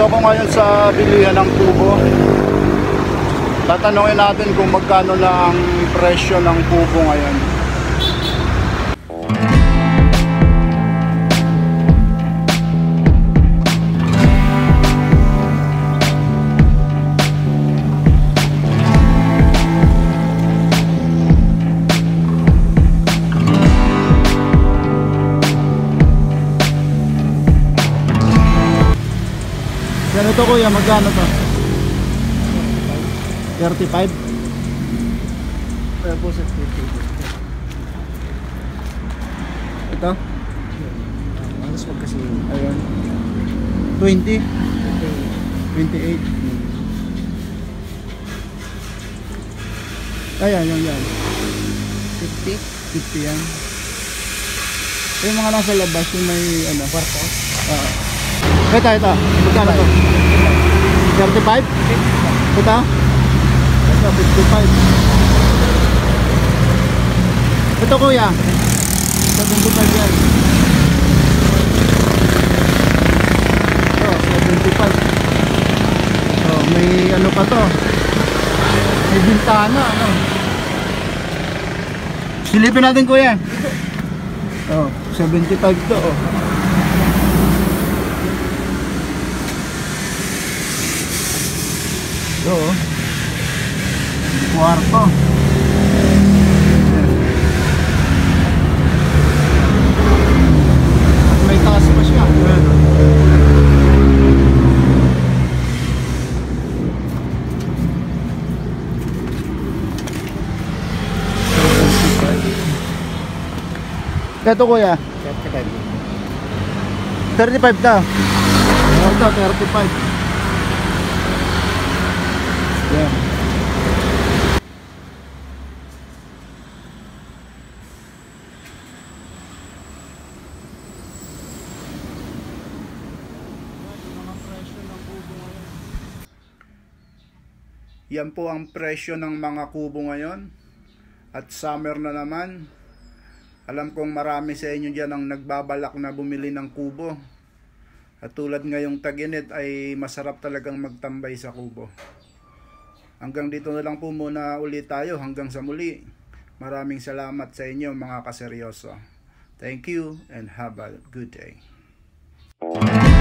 Nandito ako ngayon sa bilihan ng kubo. Tatanungin natin kung magkano na ang presyo ng kubo ngayon. Ganito kuya, magkano to? 35? Kaya po sa 30. Ito? Mas wag kasi. Ayun. 20? 28? Ayan, yan. 50? 50 yan. Yung mga nasa labas, yung may ano, Kwarto? Ito. Magkano to? 35? Ito? Ito, 55. Ito kuya, 75 yan. Ito, 75. Oh, may ano pa to? May bintana, ano? Silipin natin kuya. Oh, 75 to, oh. Ito, oh. Kwarto. At may taas pa siya. Ito kuya, 35. 35 daw. Ito, 35. Yan. Yan po ang presyo ng mga kubo ngayon. At summer na naman. Alam kong marami sa inyo dyan ang nagbabalak na bumili ng kubo. At tulad ngayong tag-init ay masarap talagang magtambay sa kubo. Hanggang dito na lang po muna ulit tayo. Hanggang sa muli. Maraming salamat sa inyo mga kaseryoso. Thank you and have a good day.